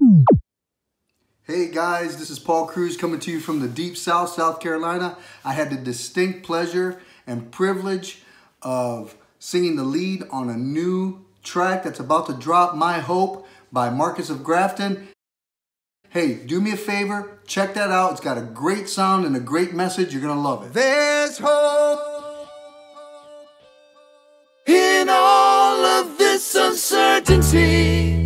Hey guys, this is Paul Cruz coming to you from the Deep South, South Carolina. I had the distinct pleasure and privilege of singing the lead on a new track that's about to drop, My Hope by Marcus of Grafton. Hey, do me a favor, check that out. It's got a great sound and a great message. You're gonna love it. There's hope in all of this uncertainty.